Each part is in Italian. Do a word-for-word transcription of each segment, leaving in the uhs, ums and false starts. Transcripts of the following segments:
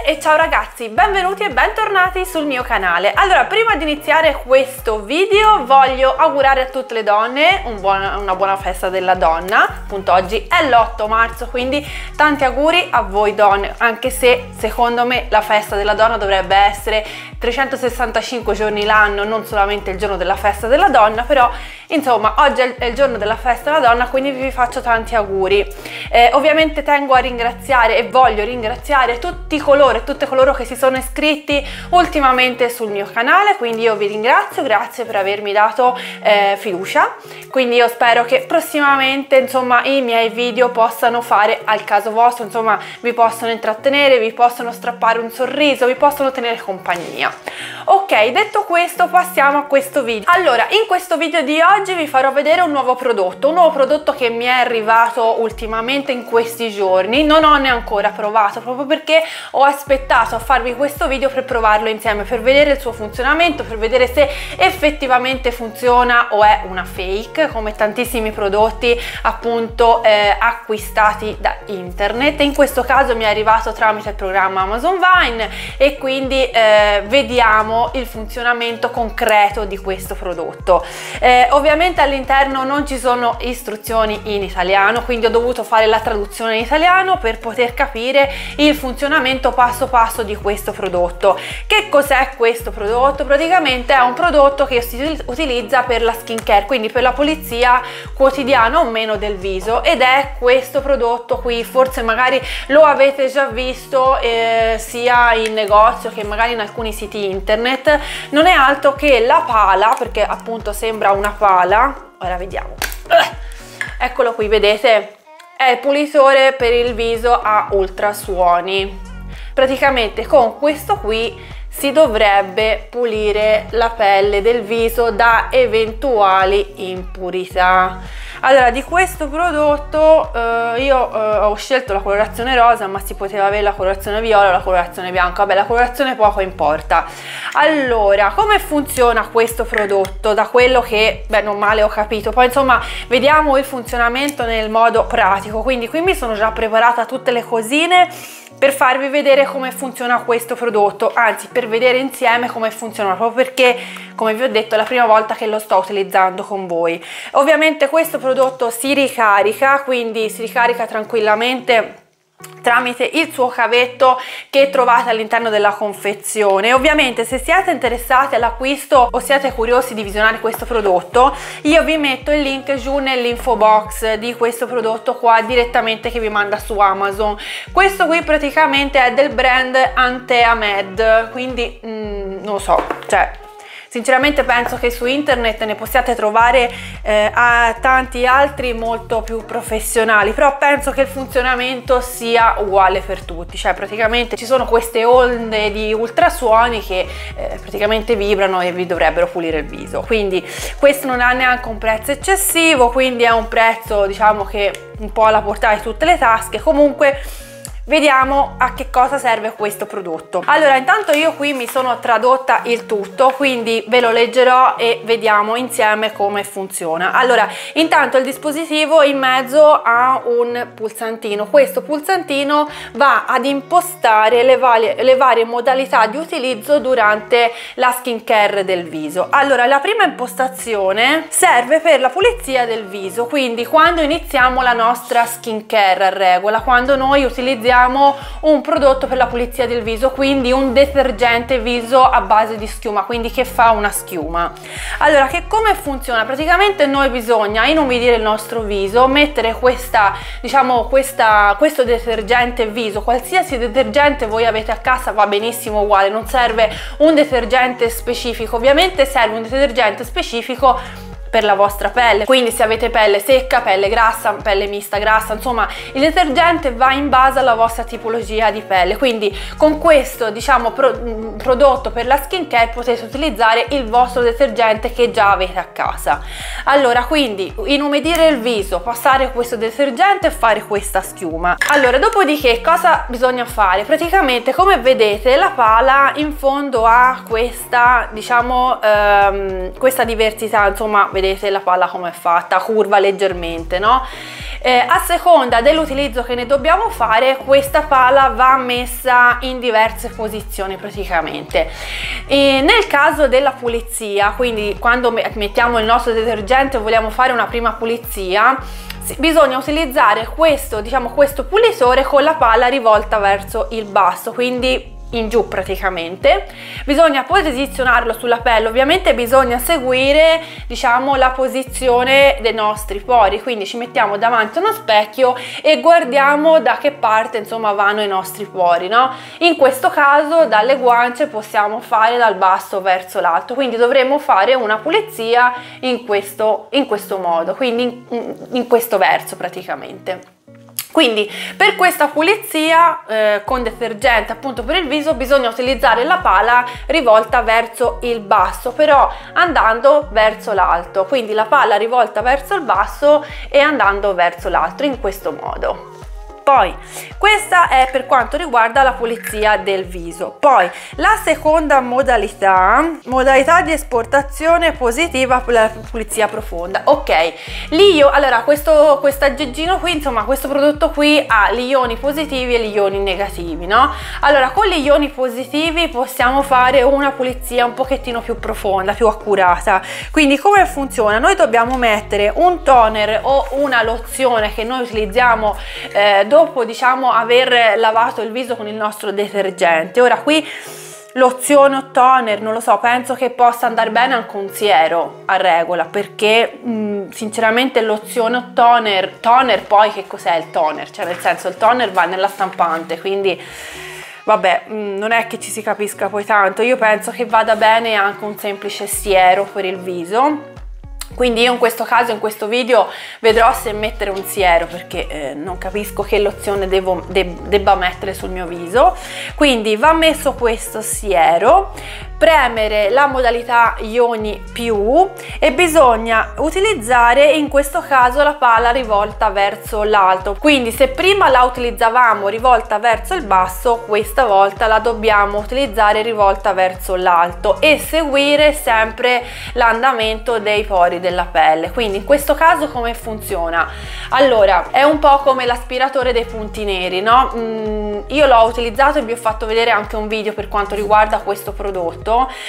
e ciao ragazzi, benvenuti e bentornati sul mio canale. Allora, prima di iniziare questo video voglio augurare a tutte le donne un buon, una buona festa della donna. Appunto oggi è l'otto marzo, quindi tanti auguri a voi donne, anche se secondo me la festa della donna dovrebbe essere trecentosessantacinque giorni l'anno, non solamente il giorno della festa della donna, però insomma oggi è il giorno della festa della donna, quindi vi faccio tanti auguri. Eh, ovviamente tengo a ringraziare e voglio ringraziare tutti coloro e tutte coloro che si sono iscritti ultimamente sul mio canale, quindi io vi ringrazio, grazie per avermi dato eh, fiducia. Quindi io spero che prossimamente insomma i miei video possano fare al caso vostro, insomma vi possono intrattenere, vi possono strappare un sorriso, vi possono tenere compagnia. Ok, detto questo passiamo a questo video. Allora, in questo video di oggi vi farò vedere un nuovo prodotto, un nuovo prodotto che mi è arrivato ultimamente in questi giorni. Non ho neanche ancora provato, proprio perché ho aspettato a farvi questo video per provarlo insieme, per vedere il suo funzionamento, per vedere se effettivamente funziona o è una fake, come tantissimi prodotti appunto eh, acquistati da internet. In questo caso mi è arrivato tramite il programma Amazon Vine e quindi eh, vediamo il funzionamento concreto di questo prodotto. Eh, ovviamente all'interno non ci sono istruzioni in italiano, quindi ho dovuto fare la traduzione in italiano per poter capire il funzionamento passo passo di questo prodotto. Che cos'è questo prodotto? Praticamente è un prodotto che si utilizza per la skincare, quindi per la pulizia quotidiana o meno del viso, ed è questo prodotto qui. Forse magari lo avete già visto eh, sia in negozio che magari in alcuni siti internet. Non è altro che la pala, perché appunto sembra una pala. Ora vediamo, eccolo qui, vedete? È il pulitore per il viso a ultrasuoni. Praticamente con questo qui si dovrebbe pulire la pelle del viso da eventuali impurità. Allora, di questo prodotto eh, io eh, ho scelto la colorazione rosa, ma si poteva avere la colorazione viola o la colorazione bianca. Vabbè, la colorazione poco importa. Allora, come funziona questo prodotto? Da quello che, beh, non male ho capito. Poi insomma vediamo il funzionamento nel modo pratico. Quindi qui mi sono già preparata tutte le cosine per farvi vedere come funziona questo prodotto, anzi per vedere insieme come funziona, proprio perché come vi ho detto è la prima volta che lo sto utilizzando con voi. Ovviamente questo prodotto si ricarica, quindi si ricarica tranquillamente tramite il suo cavetto che trovate all'interno della confezione. Ovviamente se siete interessati all'acquisto o siete curiosi di visionare questo prodotto, io vi metto il link giù nell'info box di questo prodotto qua direttamente, che vi manda su Amazon. Questo qui praticamente è del brand Antea Med, quindi mm, non lo so, cioè sinceramente penso che su internet ne possiate trovare eh, a tanti altri molto più professionali, però penso che il funzionamento sia uguale per tutti. Cioè praticamente ci sono queste onde di ultrasuoni che eh, praticamente vibrano e vi dovrebbero pulire il viso. Quindi questo non ha neanche un prezzo eccessivo, quindi è un prezzo diciamo che un po' alla portata di tutte le tasche. Comunque vediamo a che cosa serve questo prodotto. Allora, intanto io qui mi sono tradotta il tutto, quindi ve lo leggerò e vediamo insieme come funziona. Allora, intanto il dispositivo in mezzo ha un pulsantino. Questo pulsantino va ad impostare le varie, le varie modalità di utilizzo durante la skincare del viso. Allora, la prima impostazione serve per la pulizia del viso, quindi quando iniziamo la nostra skincare a regola, quando noi utilizziamo un prodotto per la pulizia del viso, quindi un detergente viso a base di schiuma, quindi che fa una schiuma. Allora, che come funziona? Praticamente noi bisogna inumidire il nostro viso, mettere questa diciamo questa questo detergente viso, qualsiasi detergente voi avete a casa va benissimo uguale, non serve un detergente specifico. Ovviamente serve un detergente specifico per la vostra pelle, quindi se avete pelle secca, pelle grassa, pelle mista grassa, insomma il detergente va in base alla vostra tipologia di pelle. Quindi con questo diciamo pro, prodotto per la skincare potete utilizzare il vostro detergente che già avete a casa. Allora, quindi inumidire il viso, passare questo detergente e fare questa schiuma. Allora, dopodiché cosa bisogna fare? Praticamente come vedete la pala in fondo ha questa diciamo ehm, questa diversità, insomma vedete la palla come è fatta, curva leggermente, no? Eh, a seconda dell'utilizzo che ne dobbiamo fare, questa pala va messa in diverse posizioni praticamente. E nel caso della pulizia, quindi quando mettiamo il nostro detergente e vogliamo fare una prima pulizia, bisogna utilizzare questo, diciamo, questo pulitore con la pala rivolta verso il basso, quindi in giù praticamente. Bisogna posizionarlo sulla pelle, ovviamente bisogna seguire, diciamo, la posizione dei nostri pori, quindi ci mettiamo davanti a uno specchio e guardiamo da che parte, insomma, vanno i nostri pori, no? In questo caso dalle guance possiamo fare dal basso verso l'alto, quindi dovremo fare una pulizia in questo, in questo modo, quindi in, in questo verso praticamente. Quindi per questa pulizia eh, con detergente appunto per il viso bisogna utilizzare la pala rivolta verso il basso, però andando verso l'alto, quindi la pala rivolta verso il basso e andando verso l'alto in questo modo. Poi questa è per quanto riguarda la pulizia del viso. Poi la seconda modalità, modalità di esportazione positiva per la pulizia profonda. Ok, lì io, allora questo questo aggeggino qui, insomma questo prodotto qui ha gli ioni positivi e gli ioni negativi, no? Allora con gli ioni positivi possiamo fare una pulizia un pochettino più profonda, più accurata. Quindi come funziona? Noi dobbiamo mettere un toner o una lozione che noi utilizziamo eh, dopo, diciamo, aver lavato il viso con il nostro detergente. Ora qui lozione o toner, non lo so, penso che possa andare bene anche un siero a regola, perché mh, sinceramente lozione o toner, toner poi che cos'è il toner? Cioè nel senso il toner va nella stampante, quindi vabbè, mh, non è che ci si capisca poi tanto. Io penso che vada bene anche un semplice siero per il viso. Quindi io in questo caso, in questo video, vedrò se mettere un siero, perché eh, non capisco che lozione devo, de, debba mettere sul mio viso. Quindi va messo questo siero, premere la modalità ioni più e bisogna utilizzare in questo caso la pala rivolta verso l'alto. Quindi se prima la utilizzavamo rivolta verso il basso, questa volta la dobbiamo utilizzare rivolta verso l'alto e seguire sempre l'andamento dei pori della pelle. Quindi in questo caso come funziona? Allora è un po' come l'aspiratore dei punti neri, no? Mm, io l'ho utilizzato e vi ho fatto vedere anche un video per quanto riguarda questo prodotto.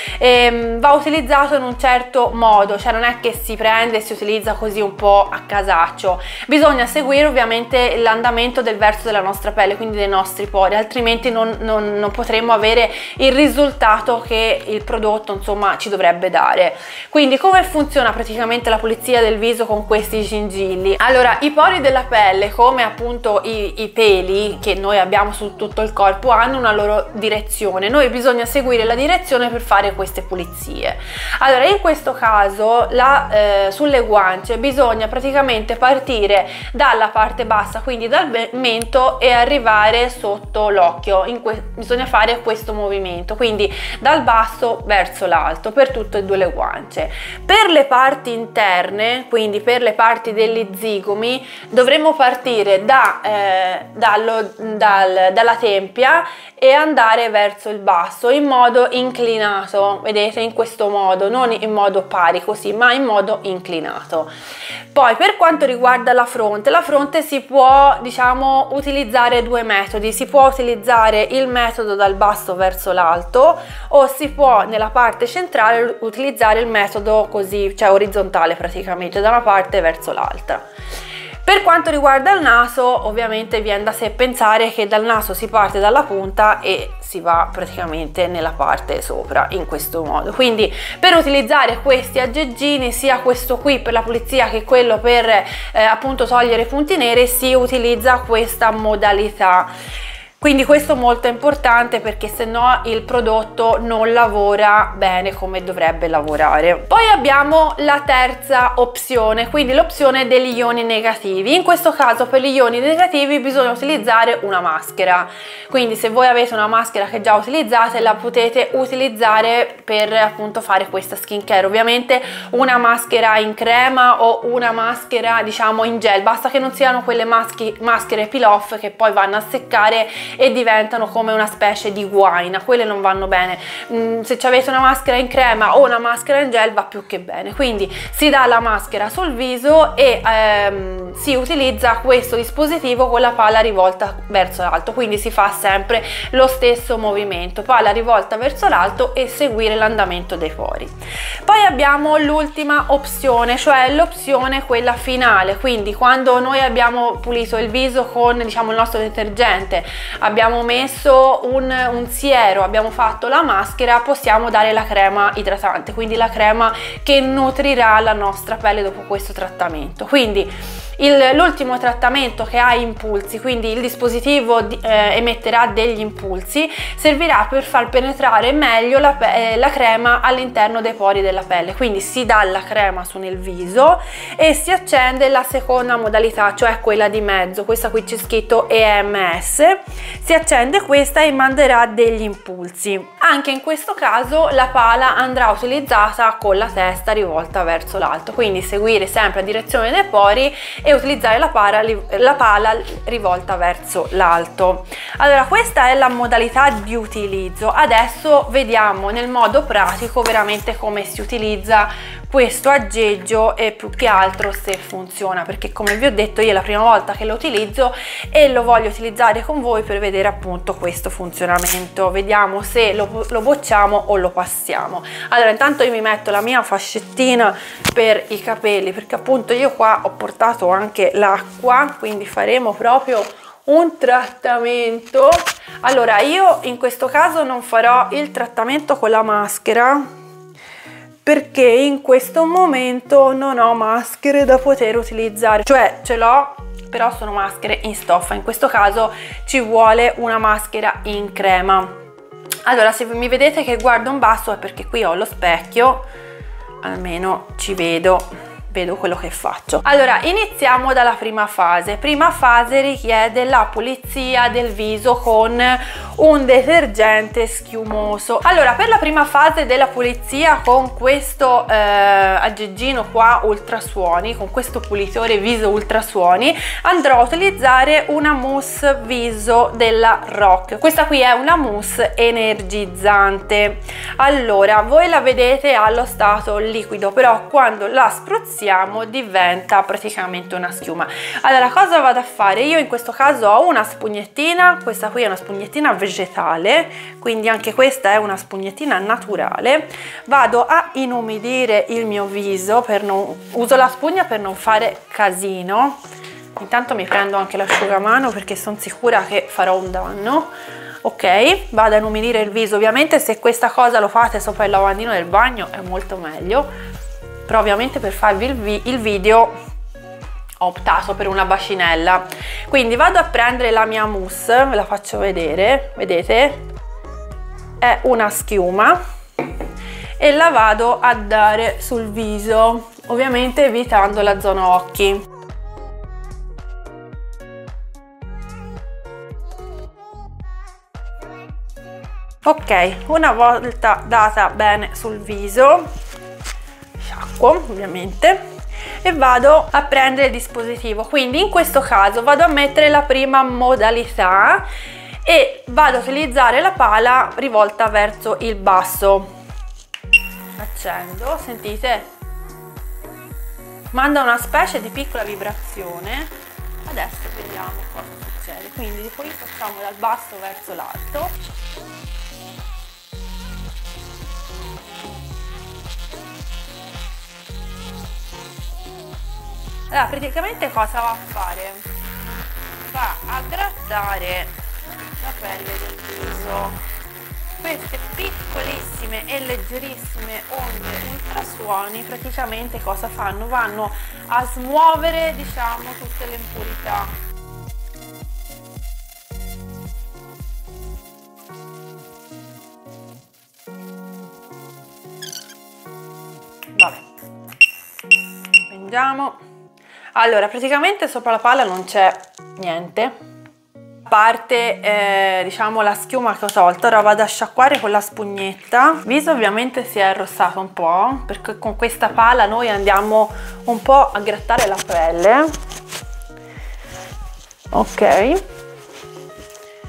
E va utilizzato in un certo modo, cioè non è che si prende e si utilizza così un po' a casaccio, bisogna seguire ovviamente l'andamento del verso della nostra pelle, quindi dei nostri pori, altrimenti non, non, non potremo avere il risultato che il prodotto, insomma, ci dovrebbe dare. Quindi come funziona praticamente la pulizia del viso con questi gingilli? Allora, i pori della pelle, come appunto i, i peli che noi abbiamo su tutto il corpo, hanno una loro direzione, noi bisogna seguire la direzione per fare queste pulizie. Allora in questo caso la, eh, sulle guance bisogna praticamente partire dalla parte bassa, quindi dal mento, e arrivare sotto l'occhio. Bisogna fare questo movimento, quindi dal basso verso l'alto per tutte e due le guance. Per le parti interne, quindi per le parti degli zigomi, dovremo partire da, eh, dallo, dal, dalla tempia e andare verso il basso in modo inclinato, vedete, in questo modo, non in modo pari così, ma in modo inclinato. Poi per quanto riguarda la fronte, la fronte si può, diciamo, utilizzare due metodi. Si può utilizzare il metodo dal basso verso l'alto o si può nella parte centrale utilizzare il metodo così, cioè orizzontale praticamente, da una parte verso l'altra. Per quanto riguarda il naso, ovviamente viene da sé pensare che dal naso si parte dalla punta e si va praticamente nella parte sopra in questo modo. Quindi per utilizzare questi aggeggini, sia questo qui per la pulizia che quello per eh, appunto togliere i punti neri, si utilizza questa modalità. Quindi questo è molto importante, perché se no il prodotto non lavora bene come dovrebbe lavorare. Poi abbiamo la terza opzione, quindi l'opzione degli ioni negativi. In questo caso per gli ioni negativi bisogna utilizzare una maschera. Quindi se voi avete una maschera che già utilizzate, la potete utilizzare per appunto fare questa skincare. Ovviamente una maschera in crema o una maschera, diciamo, in gel, basta che non siano quelle maschi, maschere peel off che poi vanno a seccare e diventano come una specie di guaina, quelle non vanno bene. Mm, se avete una maschera in crema o una maschera in gel va più che bene, quindi si dà la maschera sul viso e ehm, si utilizza questo dispositivo con la pala rivolta verso l'alto, quindi si fa sempre lo stesso movimento, pala rivolta verso l'alto e seguire l'andamento dei pori. Poi abbiamo l'ultima opzione, cioè l'opzione quella finale, quindi quando noi abbiamo pulito il viso con, diciamo, il nostro detergente, abbiamo messo un, un siero, abbiamo fatto la maschera, possiamo dare la crema idratante, quindi la crema che nutrirà la nostra pelle dopo questo trattamento. Quindi l'ultimo trattamento che ha impulsi, quindi il dispositivo di, eh, emetterà degli impulsi, servirà per far penetrare meglio la, eh, la crema all'interno dei pori della pelle. Quindi si dà la crema su nel viso e si accende la seconda modalità, cioè quella di mezzo. Questa qui c'è scritto E M S, si accende questa e manderà degli impulsi. Anche in questo caso la pala andrà utilizzata con la testa rivolta verso l'alto, quindi seguire sempre la direzione dei pori e utilizzare la pala, la pala rivolta verso l'alto. Allora, questa è la modalità di utilizzo. Adesso vediamo nel modo pratico veramente come si utilizza questo aggeggio e più che altro se funziona, perché come vi ho detto io è la prima volta che lo utilizzo e lo voglio utilizzare con voi per vedere appunto questo funzionamento. Vediamo se lo, lo bocciamo o lo passiamo. Allora, intanto io mi metto la mia fascettina per i capelli, perché appunto io qua ho portato anche l'acqua, quindi faremo proprio un trattamento. Allora, io in questo caso non farò il trattamento con la maschera perché in questo momento non ho maschere da poter utilizzare, cioè ce l'ho, però sono maschere in stoffa. In questo caso ci vuole una maschera in crema. Allora, se mi vedete che guardo in basso è perché qui ho lo specchio, almeno ci vedo vedo quello che faccio. Allora, iniziamo dalla prima fase. Prima fase richiede la pulizia del viso con un detergente schiumoso. Allora, per la prima fase della pulizia con questo eh, aggeggino qua ultrasuoni, con questo pulitore viso ultrasuoni, andrò a utilizzare una mousse viso della Rock. Questa qui è una mousse energizzante. Allora, voi la vedete allo stato liquido, però quando la spruzziamo diventa praticamente una schiuma. Allora, cosa vado a fare? Io in questo caso ho una spugnettina, questa qui è una spugnettina vegetale, quindi anche questa è una spugnettina naturale. Vado a inumidire il mio viso, per non, uso la spugna per non fare casino. Intanto mi prendo anche l'asciugamano perché sono sicura che farò un danno. Ok, vado a inumidire il viso. Ovviamente se questa cosa lo fate sopra il lavandino del bagno è molto meglio, però ovviamente per farvi il, vi il video ho optato per una bacinella. Quindi vado a prendere la mia mousse, ve la faccio vedere, vedete? È una schiuma e la vado a dare sul viso, ovviamente evitando la zona occhi. Ok, una volta data bene sul viso, sciacquo ovviamente e vado a prendere il dispositivo. Quindi in questo caso vado a mettere la prima modalità e vado a utilizzare la pala rivolta verso il basso. Accendo, sentite? Manda una specie di piccola vibrazione. Adesso vediamo cosa succede. Quindi poi facciamo dal basso verso l'alto. Allora, praticamente cosa va a fare? Va a grattare la pelle del viso. Queste piccolissime e leggerissime onde ultrasuoni praticamente cosa fanno? Vanno a smuovere, diciamo, tutte le impurità. Vabbè, prendiamo. Allora, praticamente sopra la palla non c'è niente, a parte eh, diciamo la schiuma che ho tolto. Ora vado a sciacquare con la spugnetta. Il viso ovviamente si è arrossato un po', perché con questa pala noi andiamo un po' a grattare la pelle. Ok,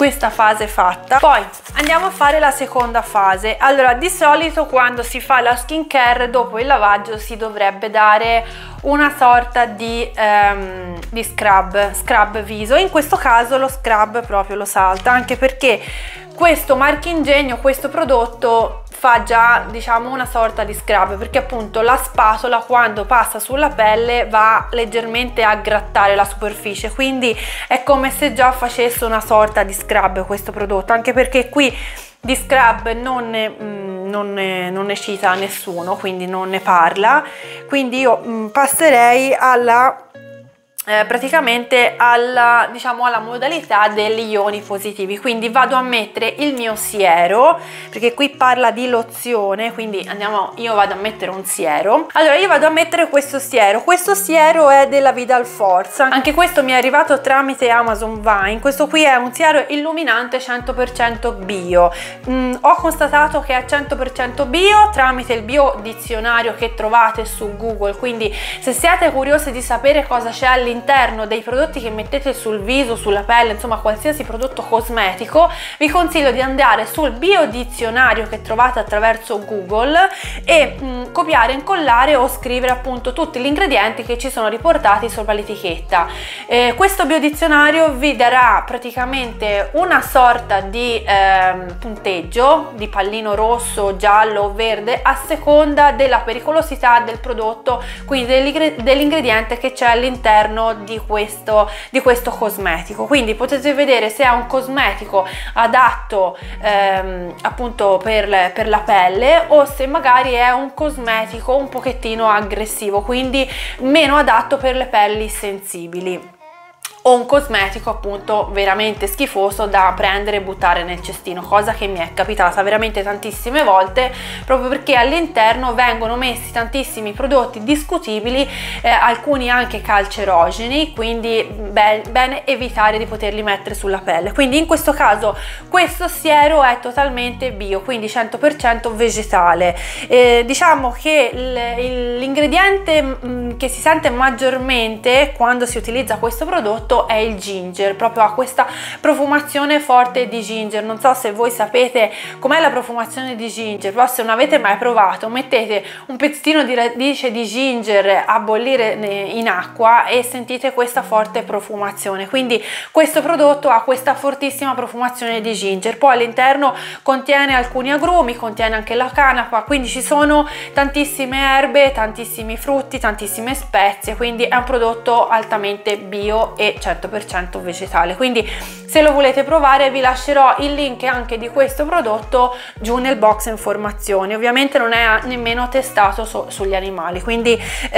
questa fase fatta. Poi andiamo a fare la seconda fase. Allora, di solito quando si fa la skincare, dopo il lavaggio si dovrebbe dare una sorta di, um, di scrub, scrub viso. In questo caso lo scrub proprio lo salta, anche perché questo Marchingegno, questo prodotto fa già, diciamo, una sorta di scrub, perché appunto la spatola quando passa sulla pelle va leggermente a grattare la superficie, quindi è come se già facesse una sorta di scrub questo prodotto, anche perché qui di scrub non ne, mh, non ne, non ne cita nessuno, quindi non ne parla, quindi io mh, passerei alla Eh, praticamente alla, diciamo, alla modalità degli ioni positivi. Quindi vado a mettere il mio siero, perché qui parla di lozione, quindi andiamo, io vado a mettere un siero. Allora io vado a mettere questo siero, questo siero è della Vidal Force, anche questo mi è arrivato tramite Amazon Vine. Questo qui è un siero illuminante cento per cento bio. mm, ho constatato che è cento per cento bio tramite il bio dizionario che trovate su Google, quindi se siete curiosi di sapere cosa c'è all'interno all'interno dei prodotti che mettete sul viso, sulla pelle, insomma qualsiasi prodotto cosmetico, vi consiglio di andare sul biodizionario che trovate attraverso Google e mh, copiare, incollare o scrivere appunto tutti gli ingredienti che ci sono riportati sopra l'etichetta. Eh, questo biodizionario vi darà praticamente una sorta di eh, punteggio di pallino rosso, giallo o verde a seconda della pericolosità del prodotto, quindi dell'ingrediente che c'è all'interno di questo di questo cosmetico. Quindi potete vedere se è un cosmetico adatto ehm, appunto per, per la pelle, o se magari è un cosmetico un pochettino aggressivo, quindi meno adatto per le pelli sensibili, o un cosmetico appunto veramente schifoso da prendere e buttare nel cestino, cosa che mi è capitata veramente tantissime volte, proprio perché all'interno vengono messi tantissimi prodotti discutibili, eh, alcuni anche cancerogeni, quindi be bene evitare di poterli mettere sulla pelle. Quindi in questo caso questo siero è totalmente bio, quindi cento per cento vegetale. Eh, diciamo che l'ingrediente che si sente maggiormente quando si utilizza questo prodotto è il ginger, proprio ha questa profumazione forte di ginger. Non so se voi sapete com'è la profumazione di ginger, però se non avete mai provato, mettete un pezzettino di radice di ginger a bollire in acqua e sentite questa forte profumazione. Quindi questo prodotto ha questa fortissima profumazione di ginger. Poi all'interno contiene alcuni agrumi, contiene anche la canapa, quindi ci sono tantissime erbe, tantissimi frutti, tantissime spezie, quindi è un prodotto altamente bio e cento per cento vegetale. Quindi se lo volete provare vi lascerò il link anche di questo prodotto giù nel box informazioni. Ovviamente non è nemmeno testato su, sugli animali, quindi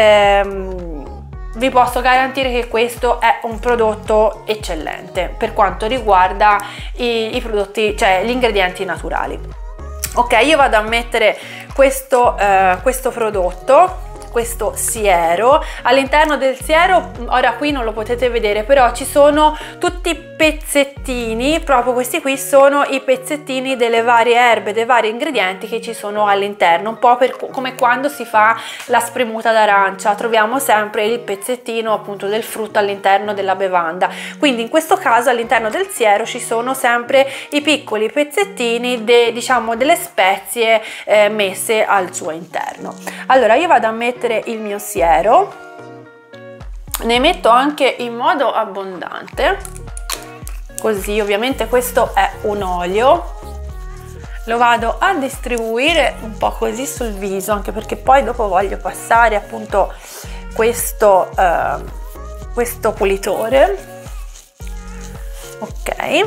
ehm, vi posso garantire che questo è un prodotto eccellente per quanto riguarda i, i prodotti, cioè gli ingredienti naturali. Ok, io vado a mettere questo, eh, questo prodotto, questo siero. All'interno del siero, ora qui non lo potete vedere, però ci sono tutti i pezzettini, proprio questi qui sono i pezzettini delle varie erbe, dei vari ingredienti che ci sono all'interno, un po' per, come quando si fa la spremuta d'arancia, troviamo sempre il pezzettino appunto del frutto all'interno della bevanda. Quindi in questo caso all'interno del siero ci sono sempre i piccoli pezzettini de, diciamo delle spezie eh, messe al suo interno. Allora io vado a mettere il mio siero, ne metto anche in modo abbondante, così. Ovviamente questo è un olio, lo vado a distribuire un po' così sul viso, anche perché poi dopo voglio passare appunto questo, eh, questo pulitore. Ok,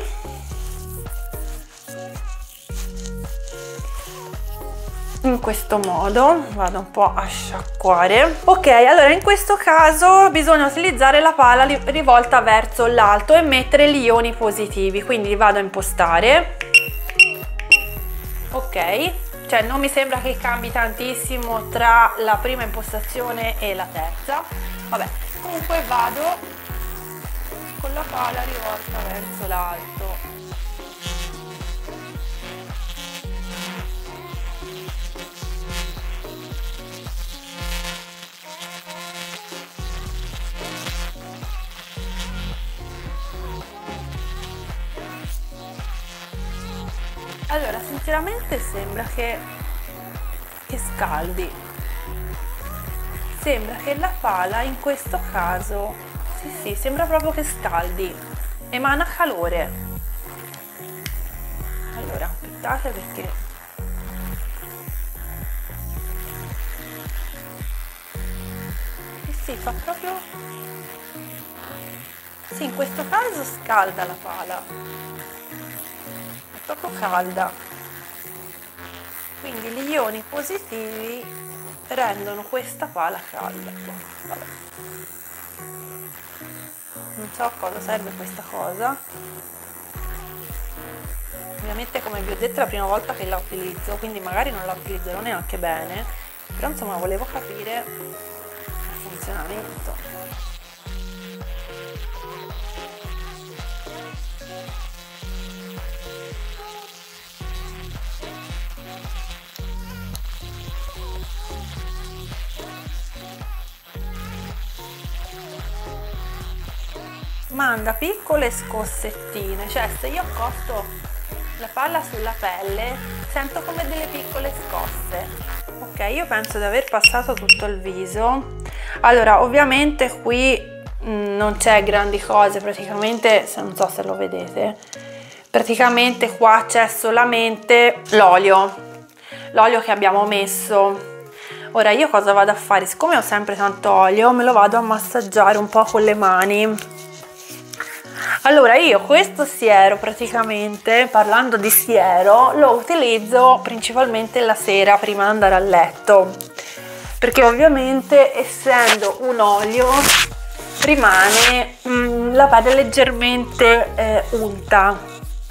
in questo modo vado un po' a sciacquare. Ok, allora in questo caso bisogna utilizzare la pala rivolta verso l'alto e mettere gli ioni positivi, quindi vado a impostare. Ok, cioè non mi sembra che cambi tantissimo tra la prima impostazione e la terza. Vabbè, comunque vado con la pala rivolta verso l'alto. Allora, sinceramente sembra che, che scaldi, sembra che la pala in questo caso, sì sì, sembra proprio che scaldi, emana calore. Allora, aspettate perché... Sì sì, fa proprio... Sì, in questo caso scalda la pala, è proprio calda, quindi gli ioni positivi rendono questa pala calda. Vabbè. Non so a cosa serve questa cosa, ovviamente come vi ho detto è la prima volta che la utilizzo, quindi magari non la utilizzerò neanche bene, però insomma volevo capire il funzionamento. Manda piccole scossettine, cioè se io accosto la palla sulla pelle sento come delle piccole scosse. Ok, io penso di aver passato tutto il viso. Allora, ovviamente qui mh, non c'è grandi cose, praticamente, se non so se lo vedete, praticamente qua c'è solamente l'olio, l'olio che abbiamo messo. Ora io cosa vado a fare? Siccome ho sempre tanto olio, me lo vado a massaggiare un po' con le mani. Allora io questo siero, praticamente parlando di siero, lo utilizzo principalmente la sera prima di andare a letto, perché ovviamente essendo un olio rimane mh, la pelle leggermente eh, unta,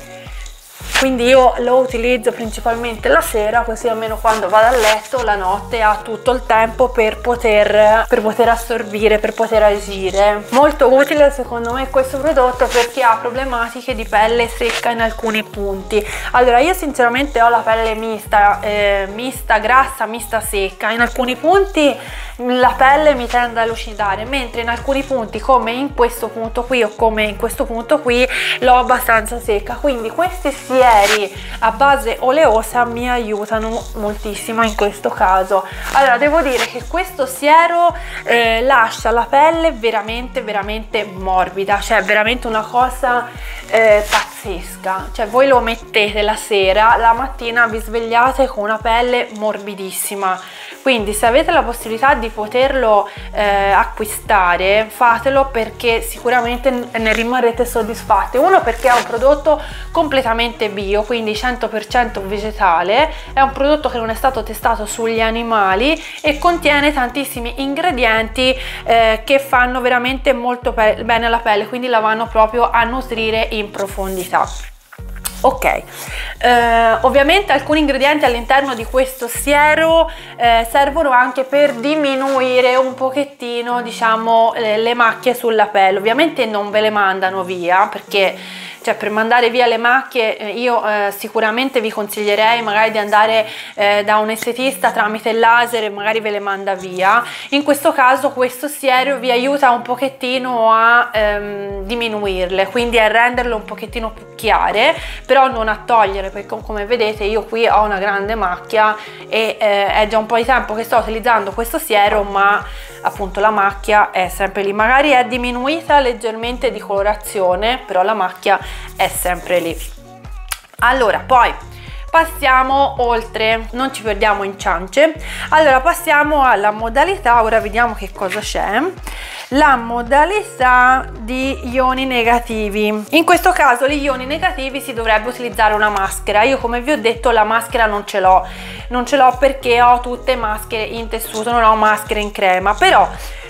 quindi io lo utilizzo principalmente la sera, così almeno quando vado a letto la notte ha tutto il tempo per poter, per poter assorbire, per poter agire. Molto utile secondo me questo prodotto per chi ha problematiche di pelle secca in alcuni punti. Allora io sinceramente ho la pelle mista, eh, mista grassa, mista secca, in alcuni punti la pelle mi tende a lucidare, mentre in alcuni punti come in questo punto qui o come in questo punto qui l'ho abbastanza secca, quindi questi sieri a base oleosa mi aiutano moltissimo in questo caso. Allora devo dire che questo siero eh, lascia la pelle veramente veramente morbida, cioè veramente una cosa eh, pazzesca, cioè voi lo mettete la sera, la mattina vi svegliate con una pelle morbidissima, quindi se avete la possibilità di poterlo eh, acquistare fatelo, perché sicuramente ne rimarrete soddisfatti. Uno, perché è un prodotto completamente bio, quindi cento per cento vegetale, è un prodotto che non è stato testato sugli animali e contiene tantissimi ingredienti eh, che fanno veramente molto bene alla pelle, quindi la vanno proprio a nutrire in profondità. Ok, eh, ovviamente alcuni ingredienti all'interno di questo siero eh, servono anche per diminuire un pochettino, diciamo, eh, le macchie sulla pelle. Ovviamente non ve le mandano via, perché cioè per mandare via le macchie eh, io eh, sicuramente vi consiglierei magari di andare eh, da un estetista tramite il laser e magari ve le manda via. In questo caso questo siero vi aiuta un pochettino a ehm, diminuirle, quindi a renderle un pochettino più chiare, però non a togliere, perché come vedete io qui ho una grande macchia e eh, è già un po' di tempo che sto utilizzando questo siero, ma appunto la macchia è sempre lì, magari è diminuita leggermente di colorazione, però la macchia è sempre lì. Allora poi passiamo oltre, non ci perdiamo in ciance. Allora passiamo alla modalità, ora vediamo che cosa c'è, la modalità di ioni negativi. In questo caso gli ioni negativi si dovrebbe utilizzare una maschera. Io come vi ho detto la maschera non ce l'ho, non ce l'ho perché ho tutte maschere in tessuto, non ho maschere in crema, però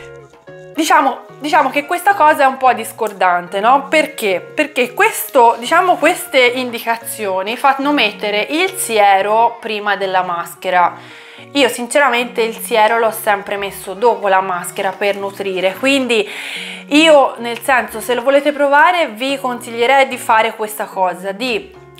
diciamo Diciamo che questa cosa è un po' discordante, no? Perché? Perché questo, diciamo, queste indicazioni fanno mettere il siero prima della maschera. Io sinceramente il siero l'ho sempre messo dopo la maschera per nutrire, quindi io, nel senso, se lo volete provare vi consiglierei di fare questa cosa, di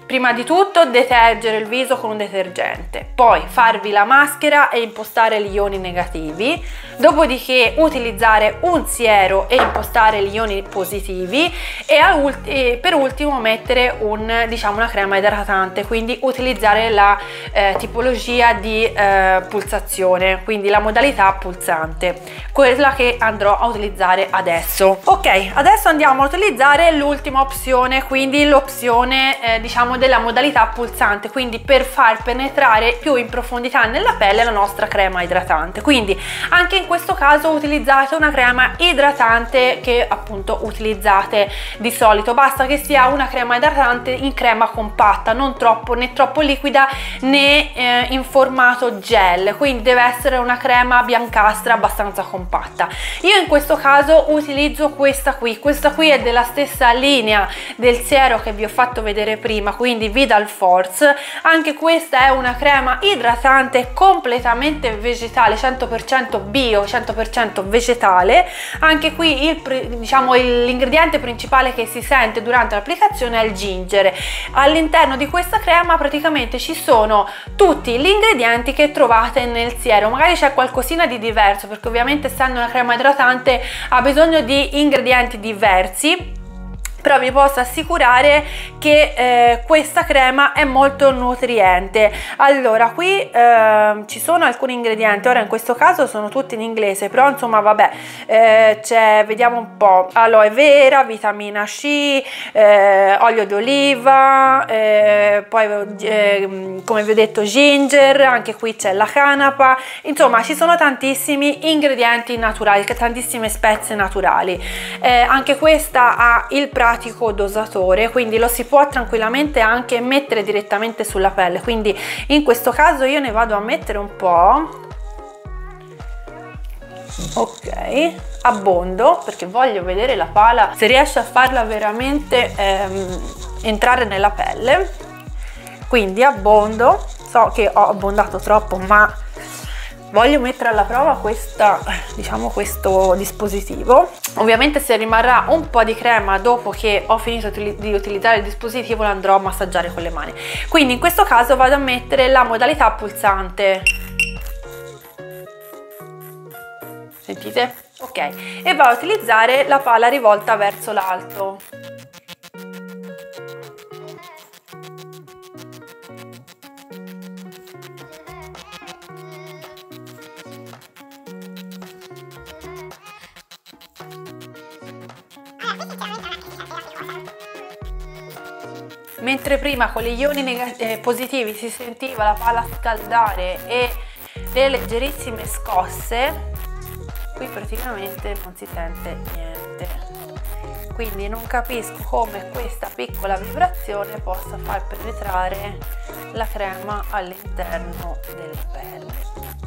Prima di tutto detergere il viso con un detergente, poi farvi la maschera e impostare gli ioni negativi, dopodiché utilizzare un siero e impostare gli ioni positivi e, e per ultimo mettere un, diciamo, una crema idratante, quindi utilizzare la eh, tipologia di eh, pulsazione, quindi la modalità pulsante, quella che andrò a utilizzare adesso. Ok, adesso andiamo a utilizzare l'ultima opzione, quindi l'opzione eh, diciamo della modalità pulsante, quindi per far penetrare più in profondità nella pelle la nostra crema idratante. Quindi anche in questo caso utilizzate una crema idratante che appunto utilizzate di solito, basta che sia una crema idratante in crema compatta, non troppo né troppo liquida né eh, in formato gel, quindi deve essere una crema biancastra abbastanza compatta. Io in questo caso utilizzo questa qui, questa qui è della stessa linea del siero che vi ho fatto vedere prima, quindi Vidal Force. Anche questa è una crema idratante completamente vegetale, cento per cento bio, cento per cento vegetale. Anche qui il diciamo l'ingrediente principale che si sente durante l'applicazione è il ginger. All'interno di questa crema praticamente ci sono tutti gli ingredienti che trovate nel siero, magari c'è qualcosina di diverso perché ovviamente essendo una crema idratante ha bisogno di ingredienti diversi, però vi posso assicurare che eh, questa crema è molto nutriente. Allora qui eh, ci sono alcuni ingredienti, ora in questo caso sono tutti in inglese, però insomma vabbè, eh, c'è, vediamo un po', aloe vera, vitamina C, eh, olio d'oliva, eh, poi eh, come vi ho detto ginger, anche qui c'è la canapa, insomma ci sono tantissimi ingredienti naturali, tantissime spezie naturali. Eh, anche questa ha il pratico dosatore, quindi lo si può tranquillamente anche mettere direttamente sulla pelle, quindi in questo caso io ne vado a mettere un po', ok, abbondo perché voglio vedere la pala se riesce a farla veramente ehm, entrare nella pelle, quindi abbondo. So che ho abbondato troppo, ma voglio mettere alla prova questa, diciamo, questo dispositivo. Ovviamente se rimarrà un po' di crema dopo che ho finito di utilizzare il dispositivo la andrò a massaggiare con le mani, quindi in questo caso vado a mettere la modalità pulsante, sentite? Ok, e vado a utilizzare la pala rivolta verso l'alto. Mentre prima con gli ioni eh, positivi si sentiva la pala scaldare e le leggerissime scosse, qui praticamente non si sente niente, quindi non capisco come questa piccola vibrazione possa far penetrare la crema all'interno della pelle.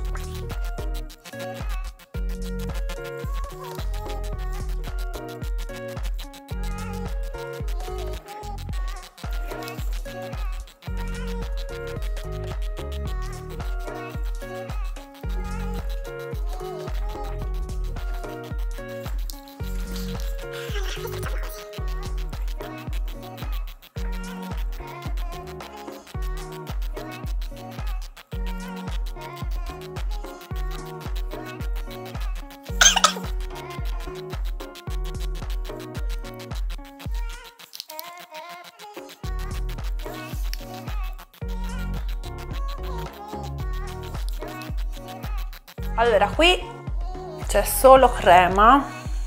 Allora qui c'è solo crema,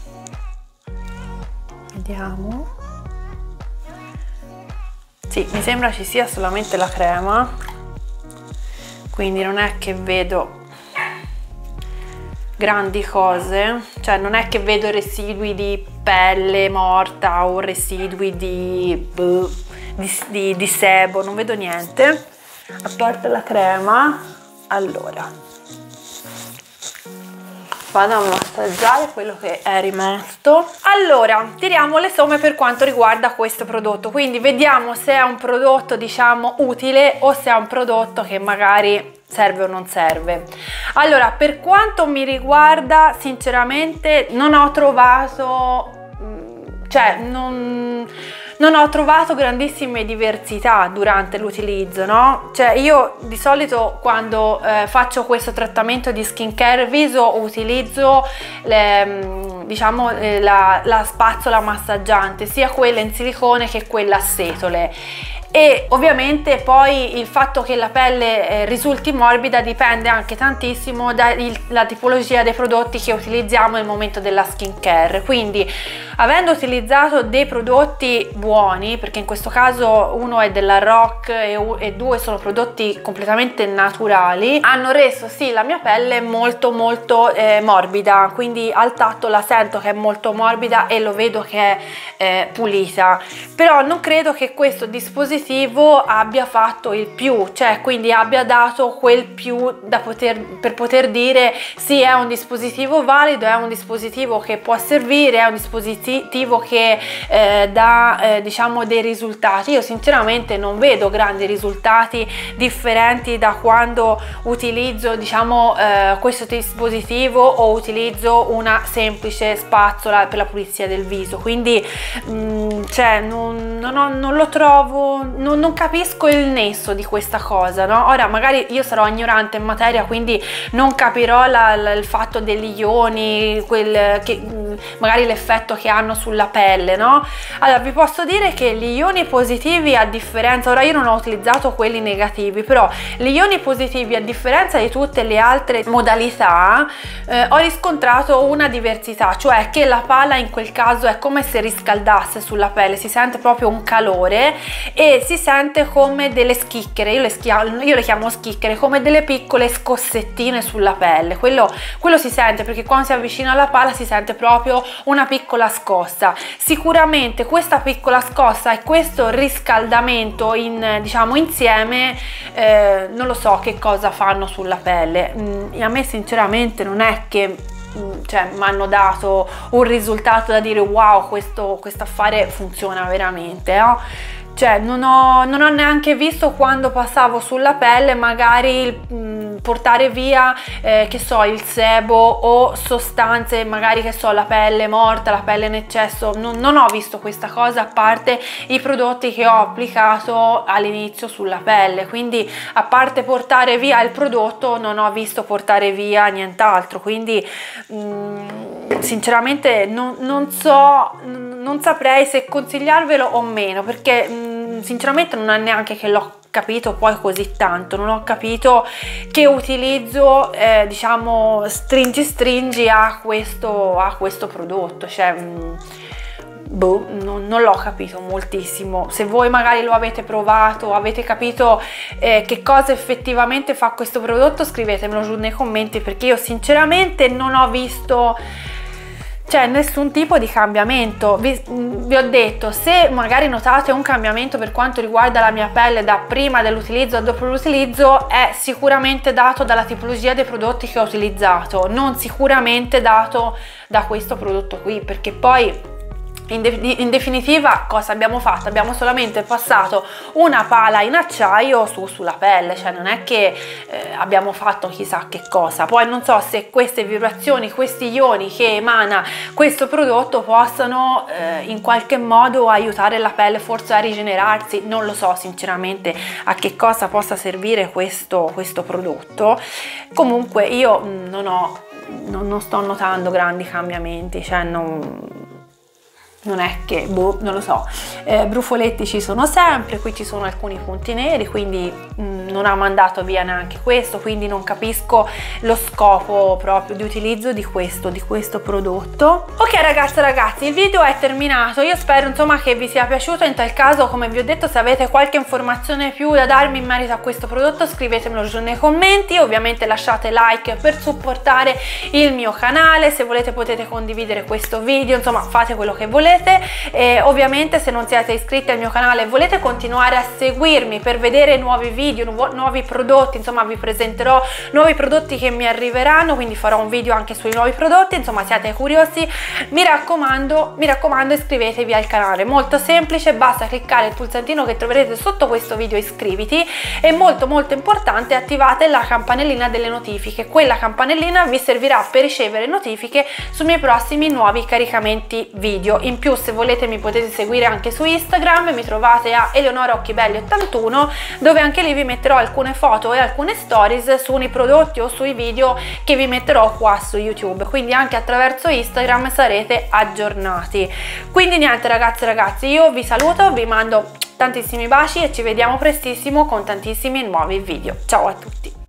vediamo, sì, mi sembra ci sia solamente la crema, quindi non è che vedo grandi cose, cioè non è che vedo residui di pelle morta o residui di, di, di, di sebo, non vedo niente a parte la crema. Allora vado a massaggiare quello che è rimasto. Allora tiriamo le somme per quanto riguarda questo prodotto, quindi vediamo se è un prodotto diciamo utile o se è un prodotto che magari serve o non serve. Allora per quanto mi riguarda sinceramente non ho trovato, cioè non non ho trovato grandissime diversità durante l'utilizzo, no? Cioè io di solito quando eh, faccio questo trattamento di skincare viso utilizzo le, diciamo eh, la, la spazzola massaggiante, sia quella in silicone che quella a setole. E ovviamente poi il fatto che la pelle eh, risulti morbida dipende anche tantissimo dalla tipologia dei prodotti che utilizziamo nel momento della skincare. Quindi avendo utilizzato dei prodotti buoni, perché in questo caso uno è della Rock e, e due sono prodotti completamente naturali, hanno reso sì la mia pelle molto molto eh, morbida, quindi al tatto la sento che è molto morbida e lo vedo che è eh, pulita. Però non credo che questo dispositivo abbia fatto il più, cioè quindi abbia dato quel più da poter, per poter dire sì, è un dispositivo valido, è un dispositivo che può servire, è un dispositivo che eh, dà eh, diciamo dei risultati. Io sinceramente non vedo grandi risultati differenti da quando utilizzo diciamo eh, questo dispositivo o utilizzo una semplice spazzola per la pulizia del viso, quindi mh, cioè non, non, ho, non lo trovo. Non, non capisco il nesso di questa cosa, no? Ora magari io sarò ignorante in materia, quindi non capirò la, la, il fatto degli ioni, quel che, magari l'effetto che hanno sulla pelle, no? Allora vi posso dire che gli ioni positivi, a differenza, ora io non ho utilizzato quelli negativi, però gli ioni positivi, a differenza di tutte le altre modalità, eh, ho riscontrato una diversità, cioè che la pala in quel caso è come se riscaldasse sulla pelle, si sente proprio un calore e si sente come delle schicchere, io le, io le chiamo schicchere, come delle piccole scossettine sulla pelle. Quello, quello si sente, perché quando si avvicina alla pala si sente proprio una piccola scossa. Sicuramente questa piccola scossa e questo riscaldamento in, diciamo insieme eh, non lo so che cosa fanno sulla pelle. Mm, a me sinceramente non è che cioè mi hanno dato un risultato da dire wow, questo affare funziona veramente, no? Cioè non ho, non ho neanche visto quando passavo sulla pelle magari il, mh, portare via eh, che so il sebo o sostanze, magari che so la pelle morta, la pelle in eccesso. Non, non ho visto questa cosa, a parte i prodotti che ho applicato all'inizio sulla pelle, quindi a parte portare via il prodotto non ho visto portare via nient'altro, quindi mh, sinceramente non, non so, non saprei se consigliarvelo o meno, perché mh, sinceramente non è neanche che l'ho capito poi così tanto, non ho capito che utilizzo eh, diciamo stringi stringi a questo, a questo prodotto, cioè mh, boh, non, non l'ho capito moltissimo. Se voi magari lo avete provato, avete capito eh, che cosa effettivamente fa questo prodotto, scrivetemelo giù nei commenti, perché io sinceramente non ho visto cioè nessun tipo di cambiamento. Vi, vi ho detto, se magari notate un cambiamento per quanto riguarda la mia pelle da prima dell'utilizzo a dopo l'utilizzo, è sicuramente dato dalla tipologia dei prodotti che ho utilizzato, non sicuramente dato da questo prodotto qui, perché poi In, de in definitiva cosa abbiamo fatto? Abbiamo solamente passato una pala in acciaio su, sulla pelle, cioè non è che eh, abbiamo fatto chissà che cosa. Poi non so se queste vibrazioni, questi ioni che emana questo prodotto possano eh, in qualche modo aiutare la pelle forse a rigenerarsi, non lo so sinceramente a che cosa possa servire questo, questo prodotto. Comunque io mh, non ho, non, non sto notando grandi cambiamenti, cioè non... non è che, boh, non lo so, eh, brufoletti ci sono sempre, qui ci sono alcuni punti neri, quindi mh, non ha mandato via neanche questo, quindi non capisco lo scopo proprio di utilizzo di questo, di questo prodotto. Ok ragazze e ragazzi, il video è terminato, io spero insomma che vi sia piaciuto. In tal caso, come vi ho detto, se avete qualche informazione più da darmi in merito a questo prodotto scrivetemelo giù nei commenti, ovviamente lasciate like per supportare il mio canale, se volete potete condividere questo video, insomma fate quello che volete. E ovviamente se non siete iscritti al mio canale e volete continuare a seguirmi per vedere nuovi video, nu nuovi prodotti, insomma vi presenterò nuovi prodotti che mi arriveranno, quindi farò un video anche sui nuovi prodotti, insomma siete curiosi, mi raccomando, mi raccomando iscrivetevi al canale, molto semplice, basta cliccare il pulsantino che troverete sotto questo video, iscriviti, e molto molto importante attivate la campanellina delle notifiche, quella campanellina vi servirà per ricevere notifiche sui miei prossimi nuovi caricamenti video. In più, se volete, mi potete seguire anche su Instagram, mi trovate a Eleonora Occhibelli ottantuno, dove anche lì vi metterò alcune foto e alcune stories sui prodotti o sui video che vi metterò qua su YouTube, quindi anche attraverso Instagram sarete aggiornati. Quindi niente ragazze e ragazzi, io vi saluto, vi mando tantissimi baci e ci vediamo prestissimo con tantissimi nuovi video. Ciao a tutti!